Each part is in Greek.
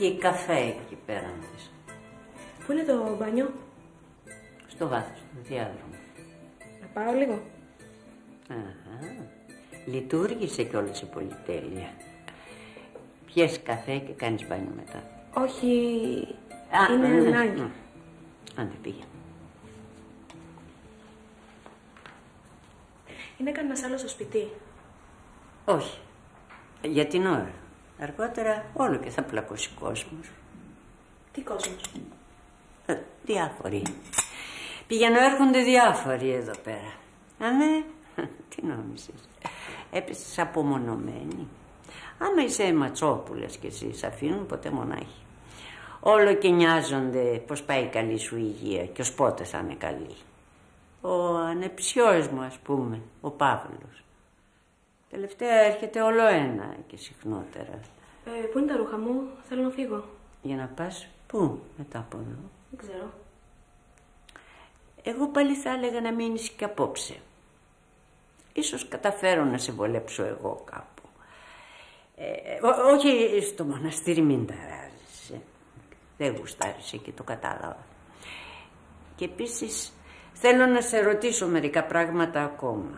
πιει καφέ εκεί πέρα. Πού είναι το μπάνιο? Στο βάθος, στο διάδρομο. Να πάω λίγο. Αχα. Λειτουργήσε κιόλας η πολυτέλεια. Πιες καφέ και κάνεις μπάνιο μετά. Όχι, είναι ανάγκη. Άντε πήγε. Είναι κανένας άλλος στο σπίτι? Όχι. Για την ώρα. Αργότερα όλο και θα πλακώσει κόσμος. Τι κόσμος? Διάφοροι. Πηγαίνω έρχονται διάφοροι εδώ πέρα. Α, ναι. Τι νόμιζες? Έπεσες απομονωμένη. Άμα είσαι ματσόπουλας κι εσύ, σ' αφήνουν ποτέ μονάχη. Όλο και νοιάζονται πως πάει η καλή σου υγεία και ως πότε θα είναι καλή. Ο ανεψιός μου, ας πούμε, ο Παύλος. Τελευταία έρχεται όλο ένα και συχνότερα. Πού είναι τα ρούχα μου? Θέλω να φύγω. Για να πας πού μετά από εδώ? Δεν ξέρω. Εγώ πάλι θα έλεγα να μείνεις και απόψε. Ίσως καταφέρω να σε βολέψω εγώ κάπου. Όχι στο μοναστήρι, μην ταράζεσαι. Δεν γουστάρεις εκεί, το κατάλαβα. Και επίσης θέλω να σε ρωτήσω μερικά πράγματα ακόμα.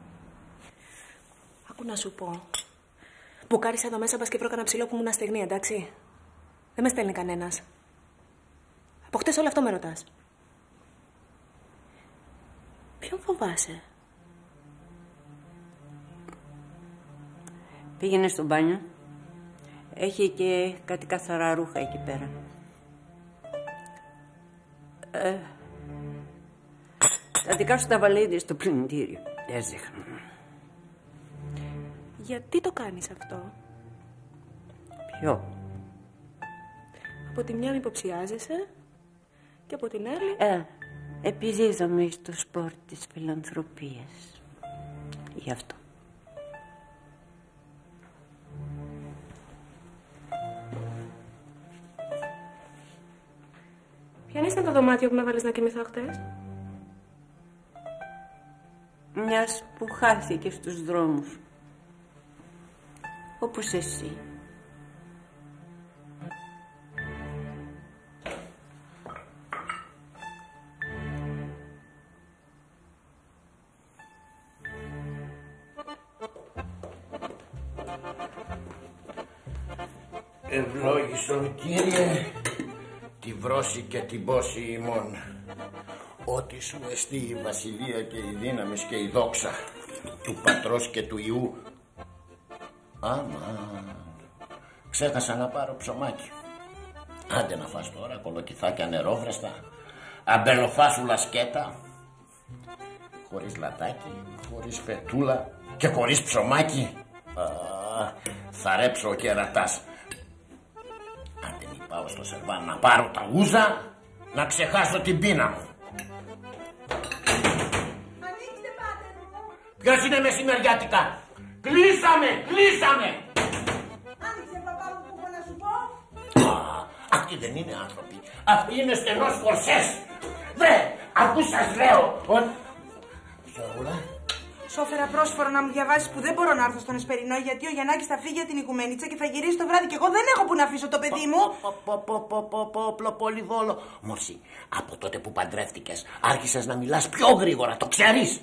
Άκου να σου πω. Μπουκάρισα εδώ μέσα, μπας και βρω κανένα ψηλό που ήμουν στεγνή, εντάξει? Δεν με στέλνει κανένας. Από χτες όλο αυτό με ρωτάς. Ποιον φοβάσαι? Πήγαινε στο μπάνιο. Έχει και κάτι καθαρά ρούχα εκεί πέρα. Τα δικά σου τα βαλίδι στο πλυντήριο. Έσδειχνε. Γιατί το κάνεις αυτό? Ποιο? Από τη μια με υποψιάζεσαι και από την άλλη... Επιδίδομαι στο σπορ της φιλανθρωπίας. Γι' αυτό. Ποια ήταν το δωμάτιο που με έβαλες να κοιμηθώ χτες? Μιας που χάθηκε στους δρόμους. Όπως εσύ. Ευλόγησον, Κύριε, τη βρώση και την πόση ημών. Ότι σου εστί η βασιλεία και η δύναμη και η δόξα του Πατρός και του Υιού. Αμάν, ξέχασα να πάρω ψωμάκι. Άντε να φας τώρα κολοκυθάκια νερόβρεστα, αμπελοφάσουλα σκέτα, χωρίς λατάκι, χωρίς φετούλα και χωρίς ψωμάκι. Θα ρέψω ο κερατάς. Άντε μη πάω στο σερβάν να πάρω τα ούζα, να ξεχάσω την πείνα μου. Ανοίξτε, πάτερ μου. Ποιος είναι μεσημεριάτικα? Κλείσαμε, κλείσαμε. Άνοιξε, παπά μου, που έχω να σου πω. Αυτοί δεν είναι άνθρωποι. Αυτοί είναι στενός φορσές. Βρε, ακού σας λέω. Γιώργουλα. Σόφερα πρόσφορο να μου διαβάσεις που δεν μπορώ να έρθω στον Εσπερινό, γιατί ο Γιαννάκης θα φύγει για την Οικουμενίτσα και θα γυρίσει το βράδυ και εγώ δεν έχω που να αφήσω το παιδί μου. Πολυβόλο. Μόρση, από τότε που παντρεύτηκες άρχισες να μιλάς πιο γρήγορα, το ξέρεις?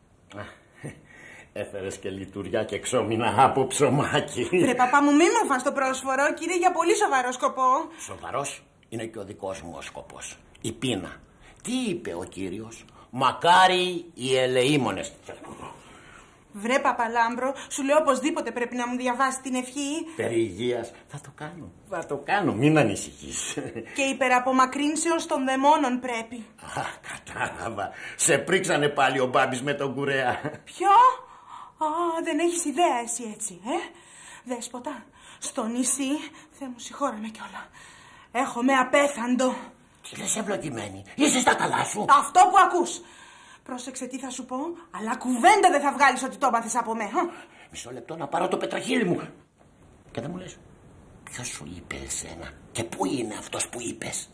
Έφερες και λειτουργιά και ξόμινα από ψωμάκι. Ρε παπά μου, μην μου φας το πρόσφορο, κύριε, για πολύ σοβαρό σκοπό. Σοβαρός είναι και ο δικός μου ο σκοπός. Η πείνα. Τι είπε ο Κύριος? Μακάρι οι ελεήμονες. Βρε Παπαλάμπρο, σου λέω οπωσδήποτε πρέπει να μου διαβάσει την ευχή. Περί υγείας. Θα το κάνω, μην ανησυχείς. Και υπεραπομακρύνσεως των δαιμόνων πρέπει. Κατάλαβα. Σε πρίξανε πάλι ο Μπάμπης με τον κουρέα. Ποιο? Δεν έχεις ιδέα εσύ έτσι, Δέσποτα, στο νησί, Θεέ μου συγχώρεμε κιόλα, έχομαι απέθαντο. Τι λες ευλογημένη, είσαι στα καλά σου? Αυτό που ακούς. Πρόσεξε τι θα σου πω, αλλά κουβέντα δεν θα βγάλεις ότι το έπαθες από μέ. Μισό λεπτό να πάρω το πετραχύλι μου. Και δεν μου λες, ποιος σου είπε εσένα και πού είναι αυτός που είπες?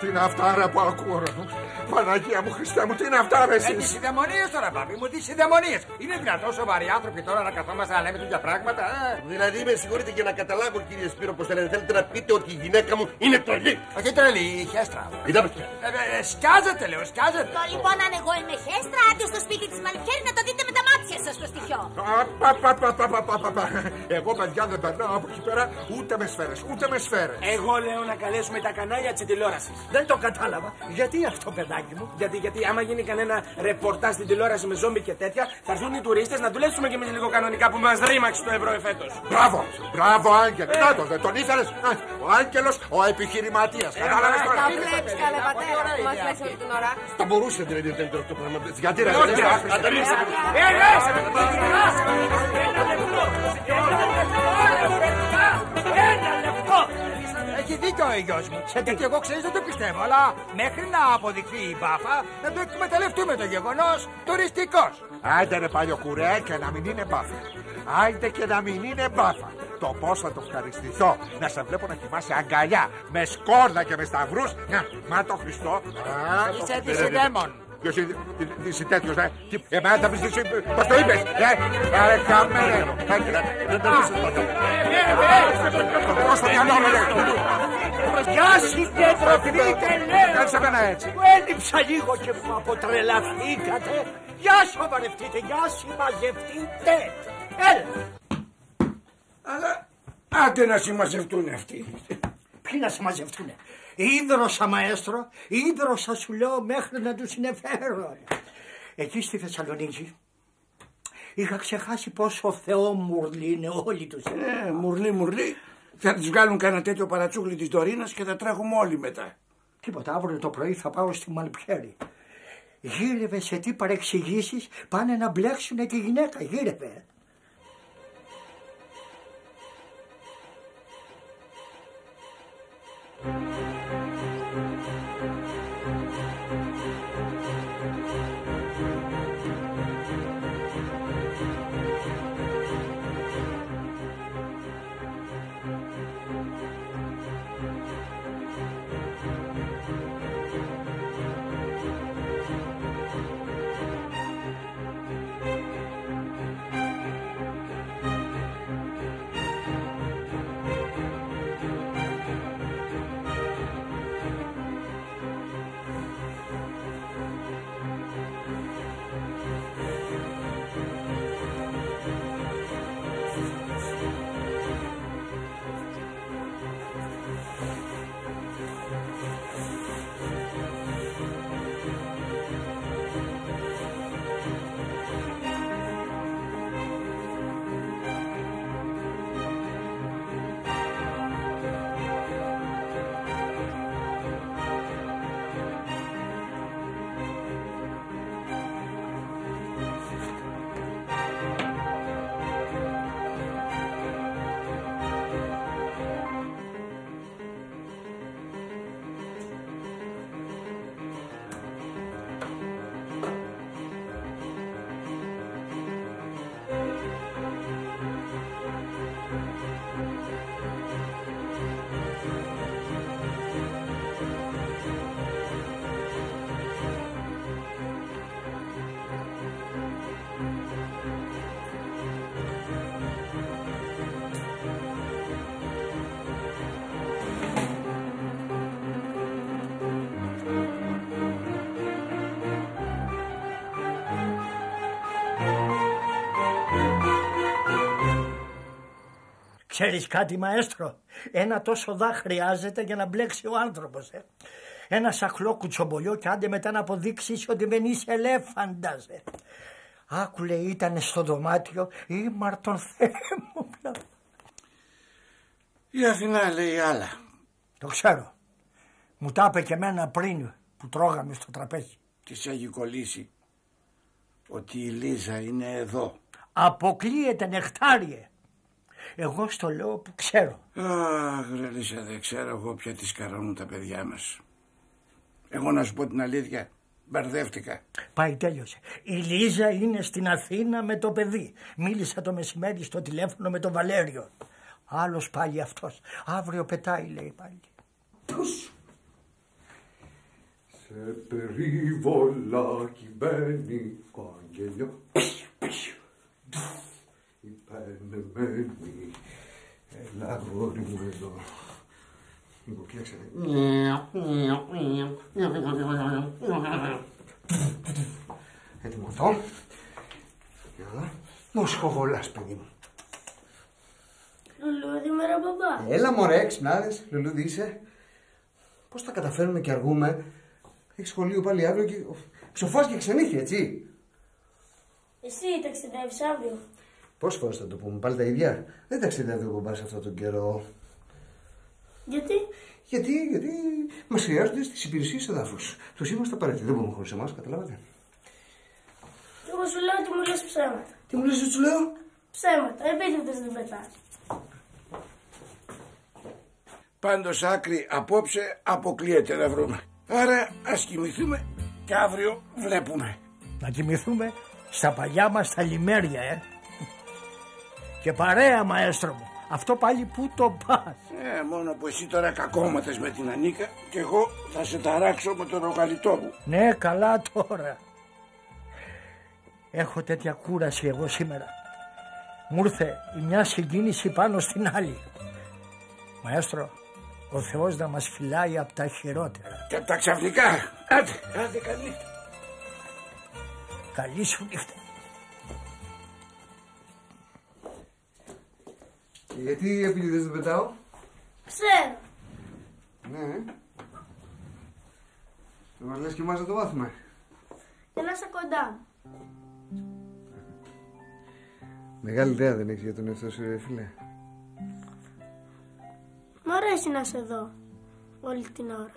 είναι αυτά ρε που ακούω? Παναγία μου, Χριστέ μου, τι είναι αυτά ρε εσείς? Έχεις ιδαιμονίες τώρα, παπί μου, τις ιδαιμονίες. Είναι δυνατόν σοβαροί άνθρωποι τώρα να καθόμαστε να λέμε τέτοια πράγματα? Δηλαδή με συγχωρείτε και να καταλάβω, κύριε Σπύρο, πως θέλετε να πείτε ότι η γυναίκα μου είναι τρελή? Όχι τρελή, η χέστρα. Κοιτάξτε. Σκιάζεται, λέω, σκιάζεται. Λοιπόν, αν εγώ είμαι χέστρα, άντε στο σπίτι της Μαλιχέρη να το δείτε με τα μάτια σας το στοιχείο. Εγώ παιδιά δεν περνάω από εκεί πέρα ούτε με σφαίρες, ούτε με σφαίρες. Εγώ λέω να καλέσουμε τα κανάλια της τηλεόρασης. Δεν το κατάλαβα. Γιατί αυτό, παιδάκι μου? Γιατί άμα γίνει κανένα ρεπορτάζ στην τηλεόραση με ζόμπι και τέτοια, θα έρθουν οι τουρίστες να δουλέψουμε κι εμείς λίγο κανονικά που μας ρήμαξε το ευρώ εφέτος. Μπράβο, Άγγελε. Να το, δεν τον ήθελες? Ο Άγγελος, ο επιχειρηματίας. Κατάλαβες τώρα? Τα βλέπεις, καλέ πατέρα, που μας λες όλη την ώρα. Θα μπορούσε δηλαδή το πράγμα. Γιατί ρε? Έχει δίκιο ο γιος μου. Σε τέτοιο εγώ ξέρεις δεν το πιστεύω. Αλλά μέχρι να αποδειχθεί η μπάφα να το εκμεταλλευτούμε το γεγονός τουριστικός. Άιντε ρε παλιοκουρέ και να μην είναι μπάφα. Άιντε και να μην είναι μπάφα. Το πώς θα το ευχαριστηθώ να σε βλέπω να κοιμάσαι αγκαλιά με σκόρδα και με σταυρούς. Μα το Χριστό. Είσαι της δαίμον. Ποιος είσαι τέτοιος, εμένα θα πεις εσύ, πώς το είπες, ρε καμένε. Πώς το μυαλό μου, Πιάσετε, τροφείτε, λέω. Κάτσε εμένα έτσι. Μου έλειψα λίγο και μου αποτρελαθήκατε. Για σοβαρευτείτε, για συμμαζευτείτε. Έλα. Αλλά άντε να συμμαζευτούν αυτοί. Ποιοι να συμμαζευτούνε? Ίδρωσα, μαέστρο, ίδρωσα σου λέω μέχρι να τους συνεφέρω. Εκεί στη Θεσσαλονίκη είχα ξεχάσει πόσο θεόμουρλοι είναι όλοι τους. Μουρλί. Θα τους βγάλουν κανένα τέτοιο παρατσούκλι της Δωρίνας και θα τρέχουμε όλοι μετά. Τίποτα, αύριο το πρωί θα πάω στη Μαλπιέρη. Γύρευε σε τι παρεξηγήσεις πάνε να μπλέξουνε τη γυναίκα, γύρευε. Ξέρεις κάτι, μαέστρο? Ένα τόσο δά χρειάζεται για να μπλέξει ο άνθρωπος. Ένα σαχλό κουτσομπολιό και άντε μετά να αποδείξεις ότι δεν είσαι ελέφαντας. Άκουλε, ήταν στο δωμάτιο ήμαρτον Θεέ μου πια. Η Αθηνά λέει άλλα. Το ξέρω. Μου τα είπε και εμένα πριν που τρώγαμε στο τραπέζι. Της έχει κολλήσει ότι η Λίζα είναι εδώ. Αποκλείεται, νεκτάριε. Εγώ στο λέω που ξέρω. Αχ, ρε Λίζα, δεν ξέρω εγώ πια τις καρώνουν τα παιδιά μας. Εγώ να σου πω την αλήθεια, μπερδεύτηκα. Πάει, τέλειωσε. Η Λίζα είναι στην Αθήνα με το παιδί. Μίλησα το μεσημέρι στο τηλέφωνο με τον Βαλέριο. Άλλος πάλι αυτός. Αύριο πετάει, λέει πάλι. Τους. Σε περιβολάκι μπαίνει ο αγγελιό. Η πενεμένη. Έλα γόρι μου εδώ. Λοιπόν, κοίταξε. Έτοιμο αυτό. Μόσχο βολάς, παιδί μου. Λουλούδι, μέρα μπαμπά. Έλα μωρέ, ξυπνάδες. Λουλούδι είσαι. Πώς θα καταφέρουμε και αργούμε. Έχει σχολείο πάλι αύριο και ψοφάς και ξενύχει, έτσι. Εσύ ταξιδεύεις αύριο. Πόσες φορές θα το πούμε, πάλι τα ίδια. Δεν ταξιδεύει ο μπαμπάς αυτόν τον καιρό. Γιατί? Γιατί μας χρειάζονται στις υπηρεσίες εδάφους. Τους είμαστε απαραίτητοι, δεν μπορούμε χωρίς εμάς, καταλάβατε. Και εγώ σου λέω ότι μου λες ψέματα. Τι μου λες, σου λέω? Ψέματα, επίτηδες δεν πετάς. Πάντως άκρη απόψε αποκλείεται να βρούμε. Άρα ας κοιμηθούμε και αύριο βλέπουμε. Να κοιμηθούμε στα παλιά μας τα λιμέρια, Και παρέα, μαέστρο μου. Αυτό πάλι που το πας. Μόνο που εσύ τώρα κακόματες με την Ανίκα και εγώ θα σε ταράξω με τον ρογαλιτό μου. Ναι, καλά τώρα. Έχω τέτοια κούραση εγώ σήμερα. Μου ήρθε η μια συγκίνηση πάνω στην άλλη. Μαέστρο, ο Θεός να μας φυλάει από τα χειρότερα. Και από τα ξαφνικά. Άντε καλή νύχτα. Καλή σου νύχτα. Και γιατί επιλύδες δεν πετάω? Ξέρω. Ναι. Δεν μας λες και εμάς να το μάθουμε. Για να είσαι κοντά μου. Μεγάλη ιδέα δεν έχεις για τον εαυτό σου, ρε φίλε. Μ' αρέσει να είσαι εδώ όλη την ώρα.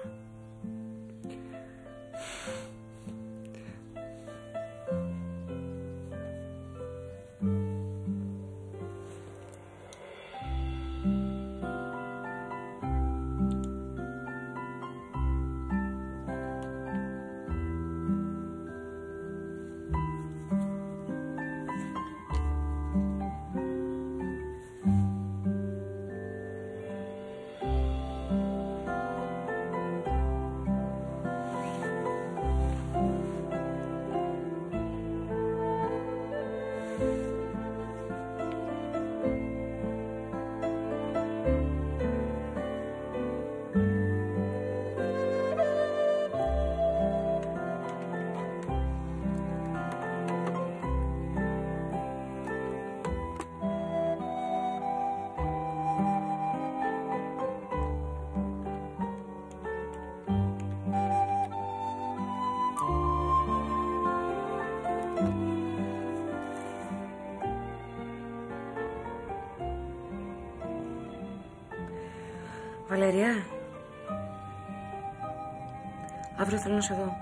Βαλεριά, αύριο θέλω να σε δω.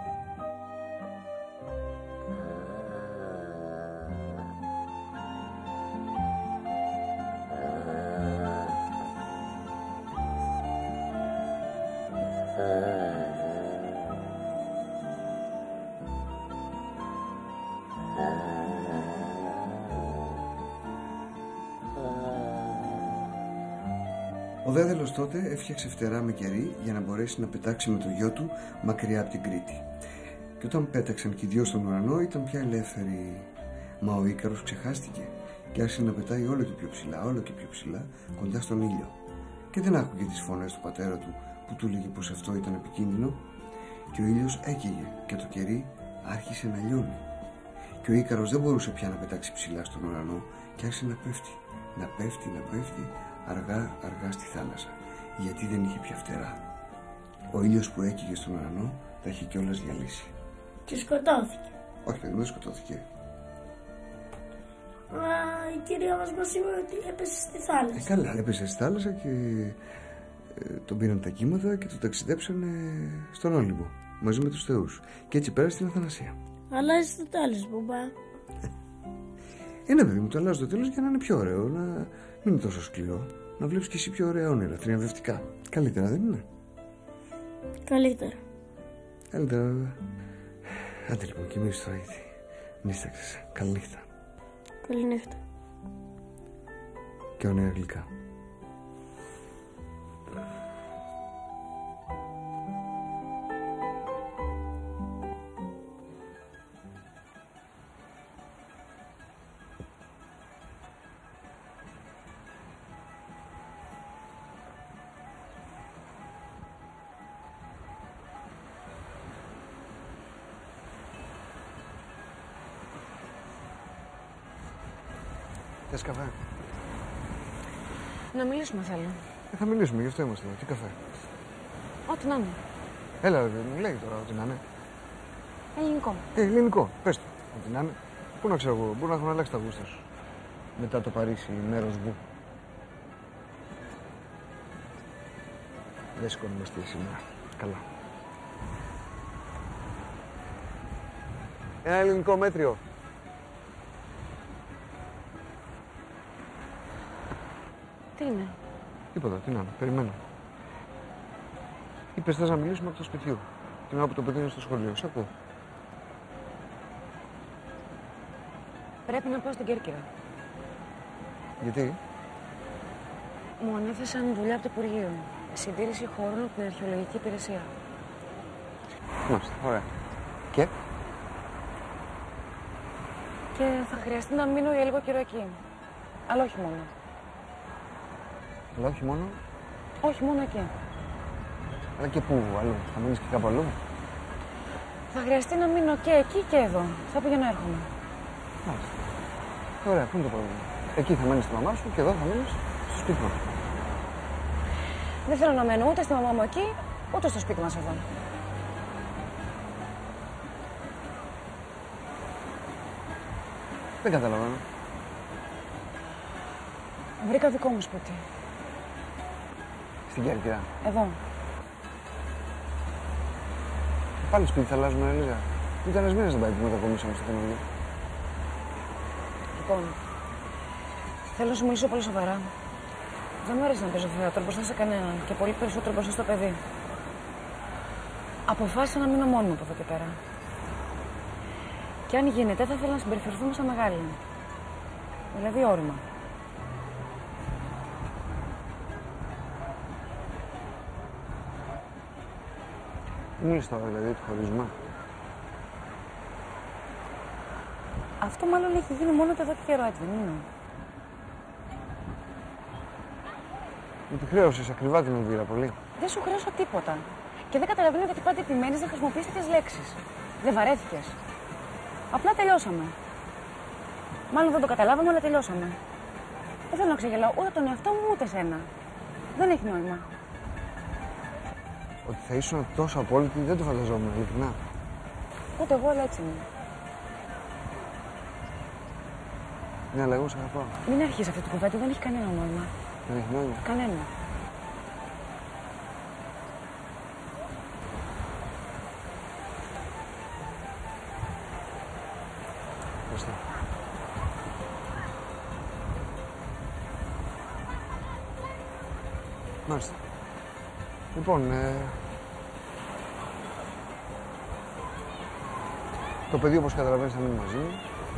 Ο δέδελος τότε έφτιαξε φτερά με κερί για να μπορέσει να πετάξει με το γιο του μακριά από την Κρήτη. Και όταν πέταξαν και οι δυο στον ουρανό ήταν πια ελεύθεροι. Μα ο Ίκαρος ξεχάστηκε και άρχισε να πετάει όλο και πιο ψηλά, όλο και πιο ψηλά, κοντά στον ήλιο. Και δεν άκουγε τις φωνές του πατέρα του που του έλεγε πως αυτό ήταν επικίνδυνο. Και ο ήλιος έκαιγε και το κερί άρχισε να λιώνει. Και ο Ίκαρος δεν μπορούσε πια να πετάξει ψηλά στον ουρανό και άρχισε να πέφτει, να πέφτει, αργά αργά στη θάλασσα, γιατί δεν είχε πια φτερά. Ο ήλιος που έκαιγε στον ουρανό τα είχε κιόλας διαλύσει. Και σκοτώθηκε. Όχι, δεν σκοτώθηκε. Μα η κυρία μας είπε ότι έπεσε στη θάλασσα. Καλά, έπεσε στη θάλασσα και τον πήραν τα κύματα και τον ταξιδέψανε στον Όλυμπο μαζί με τους θεούς. Και έτσι πέρασε στην Αθανασία. Αλλάζει το τέλος, μπαμπά. Ναι, παιδί μου, το αλλάζω το τέλος για να είναι πιο ωραίο, να μην είναι τόσο σκληρό. Να βλέπεις και εσύ πιο ωραία όνειρα, θριαμβευτικά. Καλύτερα, δεν είναι? Καλύτερα. Καλύτερα, βέβαια. Άντε λοιπόν, κοιμήσου τώρα, γιατί νύσταξες. Καληνύχτα. Καληνύχτα. Και όνειρα γλυκά. Θες καφέ? Να μιλήσουμε θέλω. Θα μιλήσουμε, γι' αυτό είμαστε εδώ. Τι καφέ? Ό,τι να είναι. Έλα, μου λέει τώρα ό,τι να είναι. Ελληνικό. Ελληνικό, πες το. Ό,τι να είναι. Πού να ξέρω εγώ, μπορεί να έχουν αλλάξει τα γούστα σου. Μετά το Παρίσι, μέρος μου. Δεν σηκώνουμε στη σήμερα. Καλά. Ένα ελληνικό μέτριο. Τι είναι? Τίποτα, τι να είναι, περιμένω. Είπες θες να μιλήσουμε από το σπιτιού. Την ώρα που το παιδί είναι στο σχολείο. Σ' ακούω. Πρέπει να πάω στην Κέρκυρα. Γιατί? Μου ανέθεσαν δουλειά από το Υπουργείο. Συντήρηση χώρων από την Αρχαιολογική Υπηρεσία. Μάλιστα, ωραία. Και? Και θα χρειαστεί να μείνω για λίγο καιρό εκεί. Αλλά όχι μόνο. Αλλά όχι μόνο. Όχι μόνο εκεί. Αλλά και πού αλλού, θα μείνεις και κάπου αλλού? Θα χρειαστεί να μείνω και εκεί και εδώ. Θα πηγαίνω έρχομαι. Μάλιστα. Ωραία, πού είναι το πρόβλημα? Εκεί θα μένεις στη μαμά σου και εδώ θα μείνεις στο σπίτι μας. Δεν θέλω να μένω ούτε στη μαμά μου εκεί, ούτε στο σπίτι μας εδώ. Δεν καταλαβαίνω. Βρήκα δικό μου σπίτι. Στην Κέρκυρα. Εδώ. Πάλι σπίτι θα αλλάζουμε, Ελίζα. Ούτε ένας μήνας δεν πάει που μετακομίσαμε στο καινούργιο. Λοιπόν, θέλω να σου μιλήσω πολύ σοβαρά. Δεν μου αρέσει να παίζω θέατρο μπροστά σε κανέναν και πολύ περισσότερο μπροστά στο παιδί. Αποφάσισα να μείνω μόνη μου από εδώ και πέρα. Και αν γίνεται, θα ήθελα να συμπεριφερθούμε σαν μεγάλη. Δηλαδή όρημα. Μου λες τώρα, δηλαδή, το χωρίζουμε. Αυτό μάλλον έχει γίνει μόνο εδώ και καιρό, έτσι δεν είναι? Μου τη χρέωσες ακριβά την Ελβίρα, πολύ. Δεν σου χρέωσα τίποτα. Και δεν καταλαβαίνω γιατί πάντα επιμένεις να χρησιμοποιείς τέτοιες λέξεις. Δεν βαρέθηκες? Απλά τελειώσαμε. Μάλλον δεν το καταλάβαμε, αλλά τελειώσαμε. Δεν θέλω να ξεγελάω ούτε τον εαυτό μου ούτε σένα. Δεν έχει νόημα. Ότι θα ήσουν τόσο απόλυτη δεν το φανταζόμουν, ειλικρινά. Ούτε εγώ, αλλά έτσι είναι. Ναι, αλλά εγώ σε αγαπάω. Μην αρχίσεις αυτή την κουβέντα, δεν έχει κανένα νόημα. Δεν έχει νόημα. Κανένα. Ευχαριστώ. Μάλιστα. Λοιπόν, το παιδί, όπως καταλαβαίνεις, θα μείνει μαζί μου.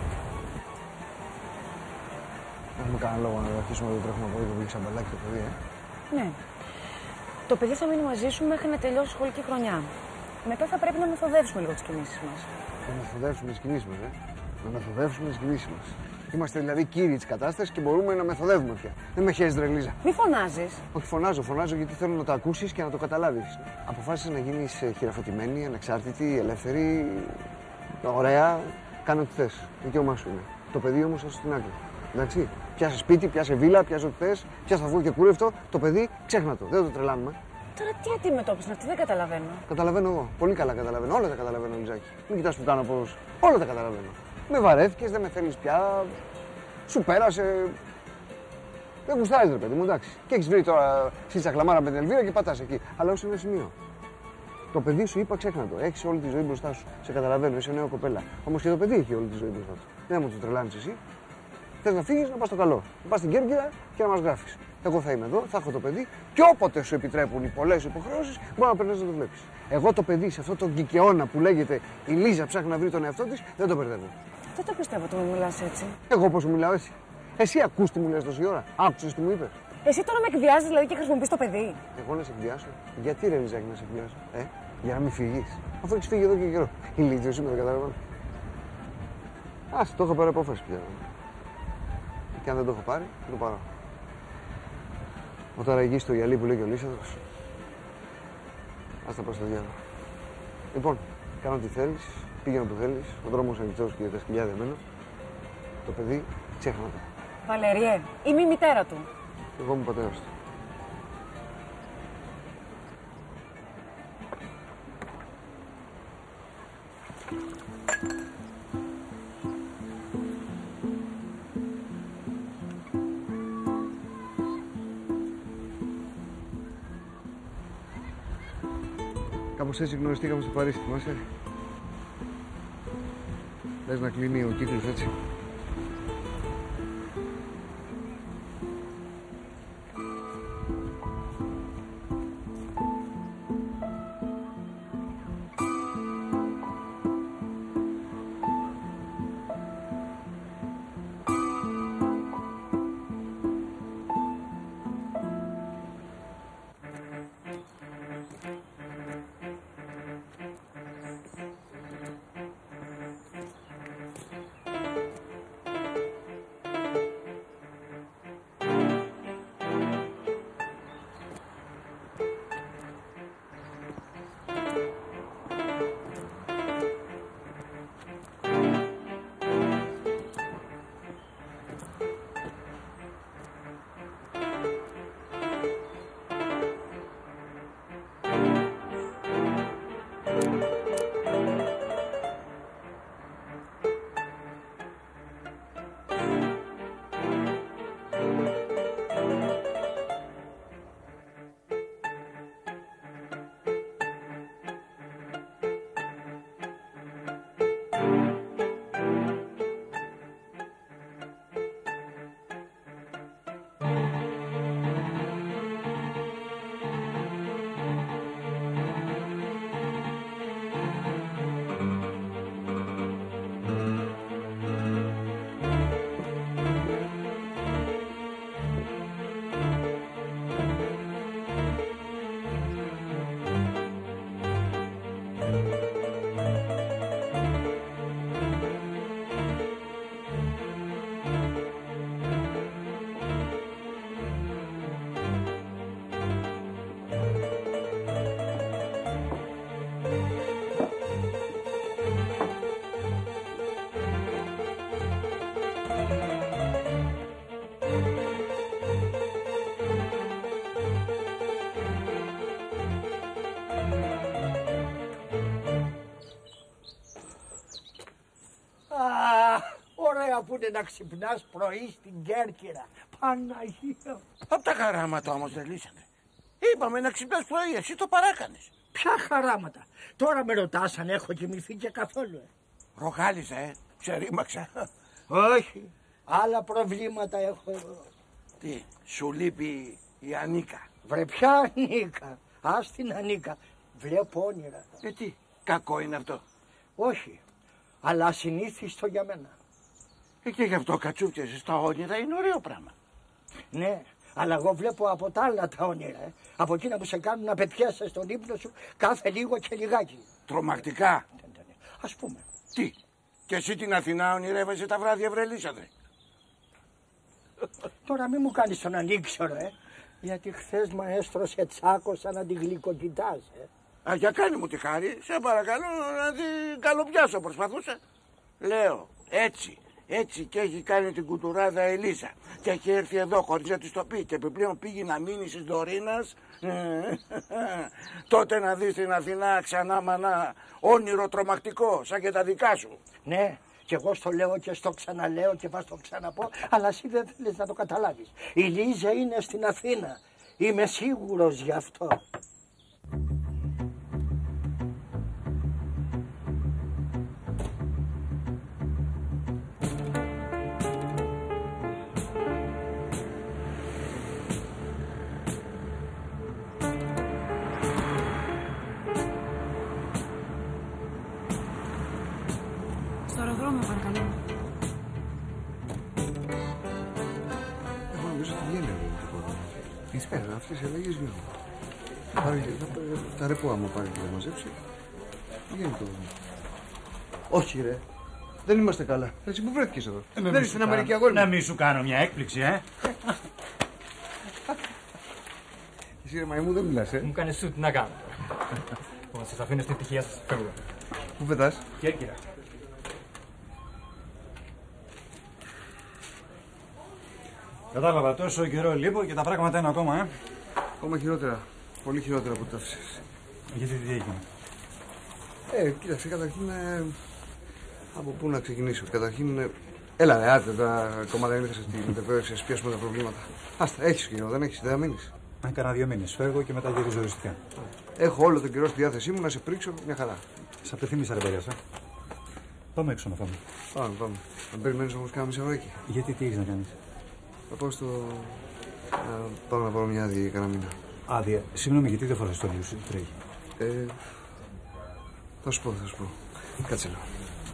Έχουμε κανένα λόγο να αρχίσουμε να το τρέχουμε από εδώ το βγήκε μπαλάκι το παιδί, Ναι. Το παιδί θα μείνει μαζί σου μέχρι να τελειώσει η σχολική χρονιά. Μετά θα πρέπει να μεθοδεύσουμε λίγο τις κινήσεις μας. Να μεθοδεύσουμε τις κινήσεις μας, Να μεθοδεύσουμε τις κινήσεις μας. Είμαστε δηλαδή κύριοι της κατάστασης και μπορούμε να μεθοδεύουμε πια. Δεν με χαίρεις, ρε Λίζα. Μη φωνάζεις. Όχι, φωνάζω γιατί θέλω να το ακούσεις και να το καταλάβεις. Αποφάσισες να γίνεις χειραφετημένη, ανεξάρτητη, ελεύθερη, ωραία. Κάνε ό,τι θες. Δικαίωμά σου είναι. Το παιδί όμως άσου στην άκρη. Εντάξει. Πιάσε σπίτι, πιάσε βίλα, πιάσε ό,τι θες, πιάσε αυγό και κούρευτο. Το παιδί, ξέχνα το. Δεν το τρελάνουμε. Τώρα τι αντιμετώπιση είναι αυτή, δεν καταλαβαίνω. Καταλαβαίνω εγώ. Πολύ καλά καταλαβαίνω. Όλα τα καταλαβαίνω, Λιζάκη. Μην κοιτάς που κάνω πώς. Όλα τα καταλαβαίνω. Με βαρέθηκες, δεν με θέλεις πια. Σου πέρασε. Δεν γουστάρεις, ρε παιδί μου, εντάξει. Και έχεις βρει τώρα σύντσα κλαμάρα με την Ελβίρα και πατάς εκεί. Αλλά ως ένα σημείο. Το παιδί σου είπα, ξέχνα το. Έχεις όλη τη ζωή μπροστά σου. Σε καταλαβαίνω, είσαι νέο κοπέλα. Όμως και το παιδί έχει όλη τη ζωή μπροστά του. Δεν μου το τρελάνεις εσύ. Θες να φύγεις, να πας στο καλό. Να πας στην Κέρκυρα και να μας γράφεις. Εγώ θα είμαι εδώ, θα έχω το παιδί και όποτε σου επιτρέπουν οι πολλές υποχρεώσεις, μπορεί να περνάς να το βλέπεις. Εγώ το παιδί σε αυτό το γκικαιώνα που λέγεται η Λίζα ψάχνει να βρει τον εαυτό της, δεν το μπερδεύω. Δεν το πιστεύω ότι μου μιλάς έτσι. Εγώ πώς σου μιλάω έτσι. Εσύ ακούς τι μου λες τόση ώρα. Άκουσες τι μου είπες. Εσύ τώρα με εκβιάζεις δηλαδή και χρησιμοποιείς το παιδί. Εγώ να σε εκβιάσω. Γιατί ρε Λίζακη να σε εκβιάσω. Για να μην φύγεις. Αφού έχεις φύγει εδώ και καιρό. Ηλίθιος είμαι, δεν καταλαβαίνω. Ας το έχω πάρει απόφαση πια. Και αν δεν το έχω πάρει, θα το πάρω. Όταν ραγείς το γυαλί που λέει και ο Λύσσατος, ας τα πάω στο διάλογο. Λοιπόν, κάνω ό,τι θέλεις, πήγαινε όπου θέλεις, ο δρόμος ανοιχτός και τα σκυλιά δεμένα. Το παιδί, ξέχνα το. Βαλεριέ, είμαι η μητέρα του. Εγώ είμαι ο πατέρας του. Κάπως έτσι γνωριστήκαμε στο Παρίσι, θυμάσαι. Λες να κλείνει ο κύκλος έτσι. Που είναι να ξυπνάς πρωί στην Κέρκυρα. Παναγία. Απ' τα χαράματα όμως δεν λύσανε. Είπαμε να ξυπνάς πρωί, εσύ το παράκανες. Ποια χαράματα. Τώρα με ρωτάς αν έχω κοιμηθεί και καθόλου. Ροχάλιζα, σε ρήμαξα. Όχι. Άλλα προβλήματα έχω εγώ. Τι, σου λείπει η Ανίκα. Βρε ποια Ανίκα. Ας την Ανίκα. Βλέπω όνειρα. Τι, κακό είναι αυτό. Όχι. Αλλά ασυνήθιστο για μένα. Και γι' αυτό κατσούφιασες στα όνειρα είναι ωραίο πράγμα. Ναι, αλλά εγώ βλέπω από τα άλλα τα όνειρα. Από εκείνα που σε κάνουν να πετιέσαι στον ύπνο σου κάθε λίγο και λιγάκι. Τρομακτικά. Ας πούμε. Τι, και εσύ την Αθηνά ονειρεύεσαι τα βράδια, βρε Λίσανδρε. Τώρα μη μου κάνεις τον ανήξερο, γιατί χθες μαέστρο σε τσάκωσα να την γλυκοκοιτάς, Για κάνε μου τη χάρη, σε παρακαλώ να την καλοπιάσω προσπαθούσα. Λέω, έτσι και έχει κάνει την κουτουράδα η Λίζα. Και έχει έρθει εδώ χωρίς να της το πει. Και επιπλέον πήγε να μείνει στις Δωρίνας. Τότε να δεις την Αθηνά ξανά μανά όνειρο τρομακτικό, σαν και τα δικά σου. Ναι, και εγώ στο λέω και στο ξαναλέω και θα το ξαναπώ, αλλά εσύ δεν θέλεις να το καταλάβεις. Η Λίζα είναι στην Αθήνα. Είμαι σίγουρος γι' αυτό. Στο αεροδρόμιο, παρακαλώ. Εγώ νομίζω ότι βγαίνει τίποτα. Τις πέρα, αυτές οι αλλαγές βγαίνουν. Τα ρεπό άμα πάρει και θα μαζέψει. Βγαίνει το. Όχι ρε. Δεν είμαστε καλά. Έτσι που βρέθηκες εδώ. Δεν είσαι στην Αμερική αγόρι μου. Να μην σου κάνω μια έκπληξη, Εσύ ρε μαϊμού δεν μιλάς, Μου κάνεις σου τι να κάνω. Λοιπόν, σας αφήνω στην τυχεία σας, φεύγω. Πού πετάς? Κέρκυρα. Κατάλαβα, τόσο καιρό λείπω και τα πράγματα είναι ακόμα, Ακόμα χειρότερα. Πολύ χειρότερα από τα άφησες. Γιατί τι έγινε? Κοίταξε, καταρχήν. Από πού να ξεκινήσω. Καταρχήν. Έλα, άντε τα κόμματα είναι στη μετεπέραση, ας πιάσουμε τα προβλήματα. Άστα, έχεις καιρό, δεν έχεις, δεν θα μείνεις. Κάνα 2 μήνες. Φεύγω και μετά γυρίζω οριστικά. Έχω όλο τον καιρό στη διάθεσή μου να σε πρίξω μια χαρά. Σ' απευθύμησα, ρε παιδιά. Πάμε έξω να φάμε. Πάμε. Αν περιμένεις όμως κάνα μισή. Γιατί τι έχεις να κάνεις? Θα πάω στο. Πάω να πάρω μια άδεια για κανένα μήνα. Άδεια. Συγγνώμη, γιατί δεν φοράς το λίγο σου, τρέχει. Θα σου πω. Κάτσε λίγο.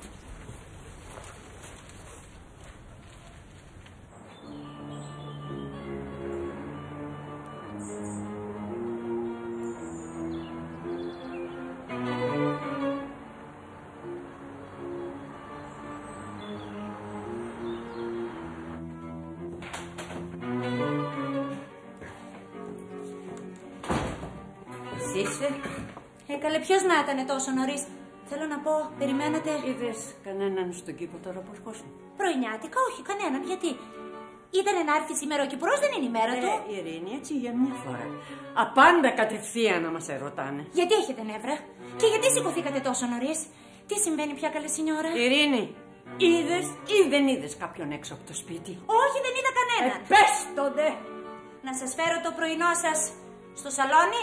Καλέ, ποιος να ήταν τόσο νωρίς? Θέλω να πω, περιμένατε. Είδες κανέναν στον κήπο τώρα που ερχόσουν? Πρωινιάτικα, όχι, κανέναν. Γιατί? Ήτανε να έρθει σήμερα ο Κυπρός, δεν είναι η μέρα του. Ειρήνη, έτσι για μια φορά. Απάντα κατευθείαν να μας ερωτάνε. Γιατί έχετε νεύρα? Και γιατί σηκωθήκατε τόσο νωρίς? Τι συμβαίνει πια, καλέ σινιόρα? Ειρήνη, είδες ή δεν είδες κάποιον έξω από το σπίτι? Όχι, δεν είδα κανέναν. Πες το δε! Να σας φέρω το πρωινό σας στο σαλόνι?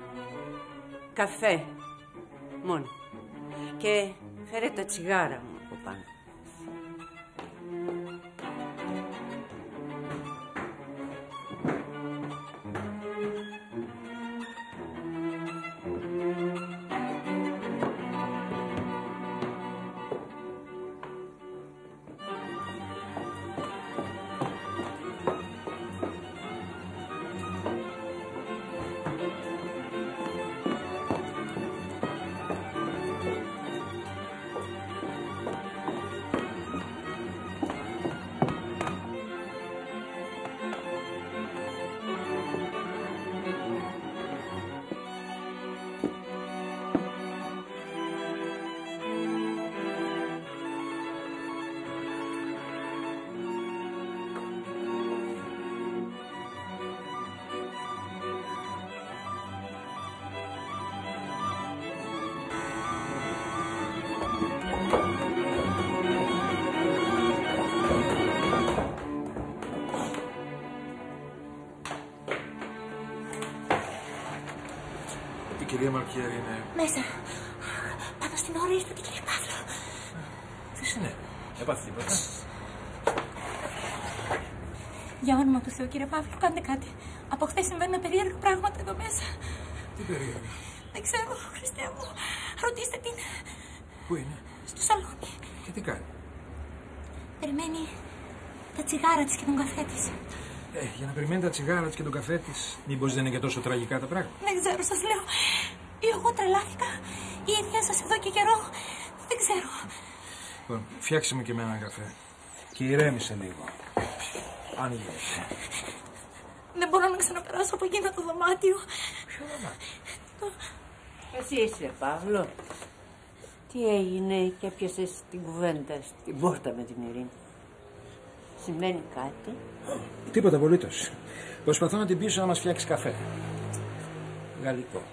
Καφέ. Μόνο. Και φέρε τα τσιγάρα μου από πάνω. Κυρία Μαρκιέρη είναι... Μέσα. Πάνω στην ώρα ήρθατε, κύριε Παύλο. Τι είναι, έπαθε τίποτα? Για όνομα του Θεού, κύριε Παύλο, κάντε κάτι. Από χθες συμβαίνουν περίεργα πράγματα εδώ μέσα. Τι περίεργα? Δεν ξέρω, Χριστέ μου. Ρωτήστε την. Πού είναι? Στο σαλόνι. Και τι κάνει? Περιμένει τα τσιγάρα της και τον καφέ της. Για να περιμένει τα τσιγάρα της και τον καφέ της, μήπως δεν είναι και τόσο τραγικά τα πράγματα? Δεν ξέρω, σας λέω. Ή εγώ τρελάθηκα, ή η ίδια σας εδώ και καιρό. Δεν ξέρω. Λοιπόν, φτιάξε μου και με έναν καφέ. Και ηρέμησε λίγο. Άνοιγε. Δεν μπορώ να ξαναπεράσω από εκείνο το δωμάτιο. Ποιο δωμάτιο? Εσύ είσαι, Παύλο. Τι έγινε και έπιασες την κουβέντα στην πόρτα με την Ειρήνη? Σημαίνει κάτι? Τίποτα απολύτως. Προσπαθώ να την πείσω να μας φτιάξει καφέ. Γαλλικό.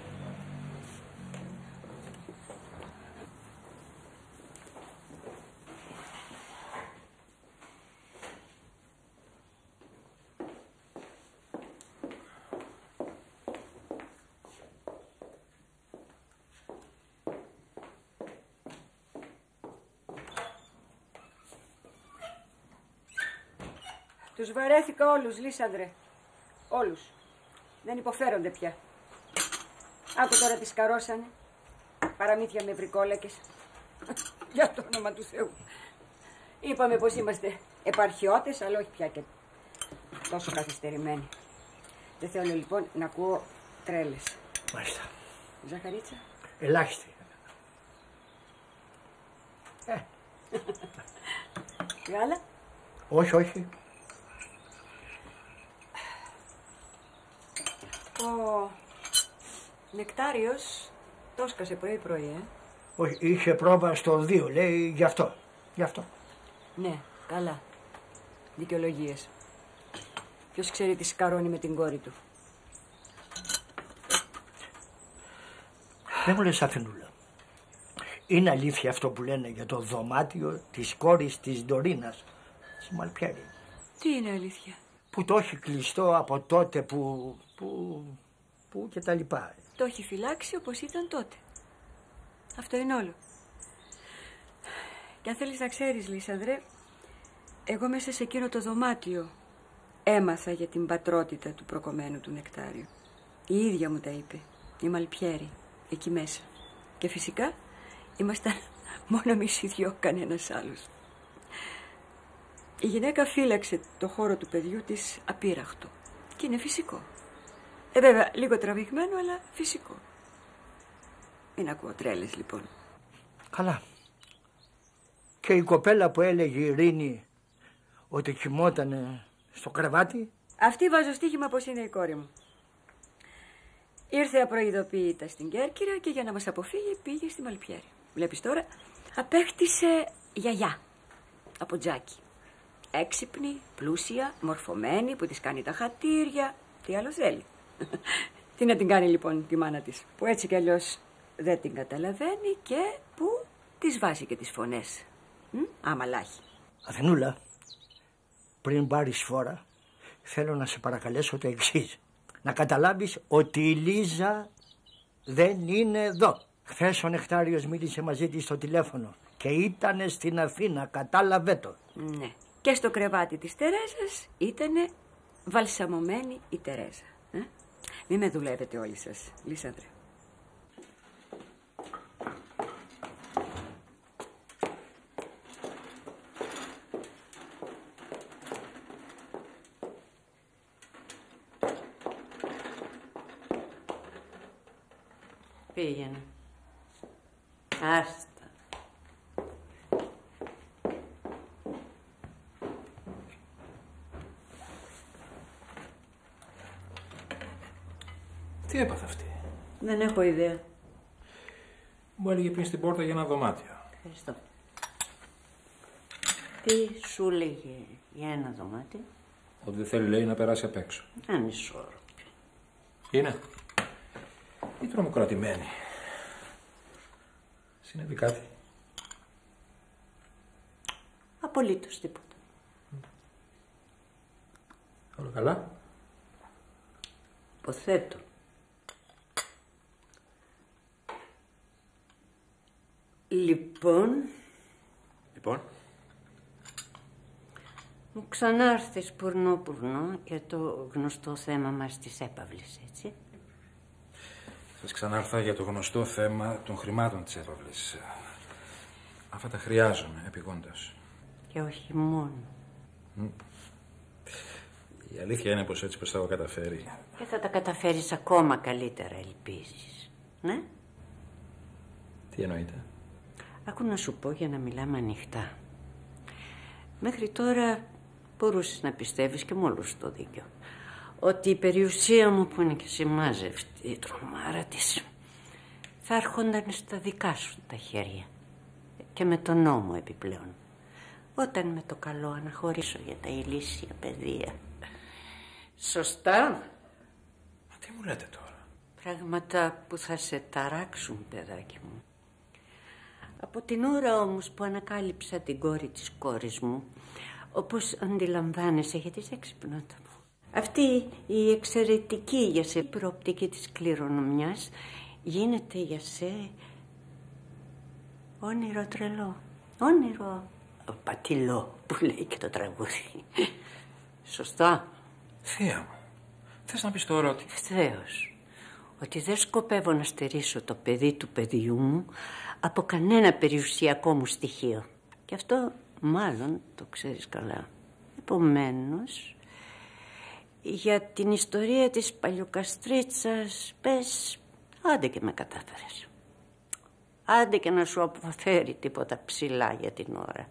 Τους βαρέθηκα όλους, Λίσανδρε. Όλους. Δεν υποφέρονται πια. Άκου τώρα τι σκαρώσανε. Παραμύθια με βρικόλακες. Για το όνομα του Θεού. Είπαμε πως είμαστε επαρχιώτες, αλλά όχι πια και τόσο καθυστερημένοι. Δεν θέλω λοιπόν να ακούω τρέλες. Μάλιστα. Ζαχαρίτσα. Ελάχιστη. Γάλα. Όχι, όχι. Ο Νεκτάριος το έσκασε πρωί-πρωί, Όχι, είχε πρόβα στο 2, λέει, γι' αυτό. Ναι, καλά. Δικαιολογίες. Ποιος ξέρει τι σκαρώνει με την κόρη του. Δεν μου λες, Αθηνούλα, είναι αλήθεια αυτό που λένε για το δωμάτιο της κόρης της Ντορίνας στη Μαλπιέρη? Τι είναι αλήθεια? Που το έχει κλειστό από τότε που και τα λοιπά. Το έχει φυλάξει όπως ήταν τότε. Αυτό είναι όλο. Και αν θέλεις να ξέρεις, Λίσανδρε, εγώ μέσα σε εκείνο το δωμάτιο έμαθα για την πατρότητα του προκομμένου του Νεκτάριου. Η ίδια μου τα είπε, η Μαλπιέρη, εκεί μέσα. Και φυσικά ήμασταν μόνο εμείς οι δυο, κανένας άλλος. Η γυναίκα φύλαξε το χώρο του παιδιού της απείραχτο. Και είναι φυσικό. Βέβαια, λίγο τραβηγμένο, αλλά φυσικό. Μην ακούω τρέλες, λοιπόν. Καλά. Και η κοπέλα που έλεγε η Ειρήνη ότι κοιμότανε στο κρεβάτι? Αυτή βάζω στοίχημα πως είναι η κόρη μου. Ήρθε απροειδοποίητα στην Κέρκυρα και για να μας αποφύγει πήγε στη Μαλπιέρη. Βλέπεις τώρα, απέκτησε γιαγιά από Τζάκι. Έξυπνη, πλούσια, μορφωμένη, που της κάνει τα χατήρια. Τι άλλο θέλει? Τι να την κάνει λοιπόν τη μάνα της, που έτσι κι αλλιώς δεν την καταλαβαίνει και που της βάζει και τις φωνές. Άμα λάχει. Αθηνούλα, πριν πάρεις φόρα, θέλω να σε παρακαλέσω το εξής. Να καταλάβεις ότι η Λίζα δεν είναι εδώ. Χθες ο Νεκτάριος μίλησε μαζί της στο τηλέφωνο και ήτανε στην Αθήνα, κατάλαβε το. Ναι. Και στο κρεβάτι της Τερέζας ήτανε βαλσαμωμένη η Τερέζα. Μη με δουλεύετε όλοι σας, Λίσανδρε. Πήγαινε. Άστα. Τι έπαθε αυτή? Δεν έχω ιδέα. Μου έλεγε πριν στην πόρτα για ένα δωμάτιο. Ευχαριστώ. Τι σου έλεγε για ένα δωμάτιο? Ότι δεν θέλει, λέει, να περάσει απ' έξω. Ανισόρροπη. Είναι. Ή τρομοκρατημένη. Συνέβη κάτι? Απολύτως τίποτα. Όλο καλά? Υποθέτω. Λοιπόν, μου ξανάρθεις πουρνό για το γνωστό θέμα μας της έπαυλης, έτσι? Σας ξανάρθα για το γνωστό θέμα των χρημάτων της έπαυλης. Αυτά τα χρειάζομαι επειγόντως. Και όχι μόνο. Η αλήθεια είναι πως έτσι πως θα έχω καταφέρει. Και θα τα καταφέρεις ακόμα καλύτερα, ελπίζεις. Ναι? Τι εννοείτε? Άκου να σου πω για να μιλάμε ανοιχτά. Μέχρι τώρα μπορούσες να πιστεύεις και μόλις το δίκιο ότι η περιουσία μου, που είναι και σημάζευτη η τρομάρα της, θα έρχονταν στα δικά σου τα χέρια και με τον νόμο επιπλέον, όταν με το καλό αναχωρήσω για τα ηλίσια παιδεία. Σωστά? Μα τι μου λέτε τώρα? Πράγματα που θα σε ταράξουν, παιδάκι μου. Από την ώρα όμως που ανακάλυψα την κόρη της κόρης μου, όπως αντιλαμβάνεσαι, γιατί είσαι έξυπνότα μου, αυτή η εξαιρετική για σε προοπτική της κληρονομιάς γίνεται για σε όνειρο τρελό. Όνειρο πατηλό που λέει και το τραγούδι. Σωστά? Θεία μου, θες να πεις τώρα ότι... Βεβαίως. Ότι δεν σκοπεύω να στερήσω το παιδί του παιδιού μου από κανένα περιουσιακό μου στοιχείο. Και αυτό μάλλον το ξέρεις καλά. Επομένως, για την ιστορία της παλιοκαστρίτσας πες, άντε και με κατάφερες. Άντε και να σου αποφέρει τίποτα ψηλά για την ώρα,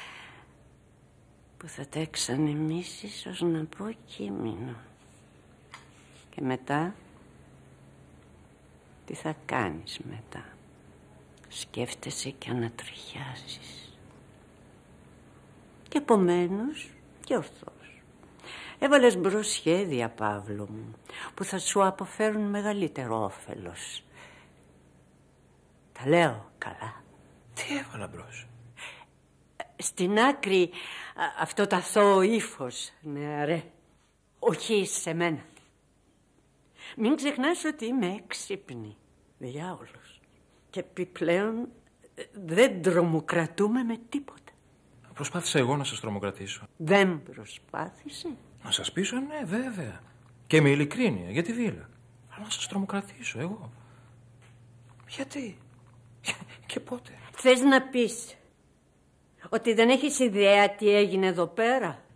που θα τα εξανεμίσεις ως να πω κείμενο. Και μετά, τι θα κάνεις μετά? Σκέφτεσαι και ανατριχιάζεις. Και επομένως και ορθώς Έβαλες μπρος σχέδια, Παύλο μου, που θα σου αποφέρουν μεγαλύτερο όφελος. Τα λέω καλά? Τι έβαλα μπρος? Στην άκρη αυτό το αθώο ύφος, νεαρέ. Όχι σε μένα. Μην ξεχνάς ότι είμαι έξυπνη, διάολος. Και επιπλέον δεν τρομοκρατούμε με τίποτα. Προσπάθησα εγώ να σας τρομοκρατήσω. Δεν προσπάθησε. Να σας πείσω, ναι, βέβαια. Και με ειλικρίνεια, για τη βίλα. Αλλά να σας τρομοκρατήσω εγώ. Γιατί? Και πότε? Θες να πεις ότι δεν έχεις ιδέα τι έγινε εδώ πέρα?